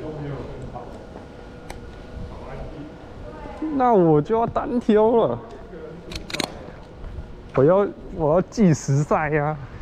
那我就要单挑了。我要计时赛呀、啊。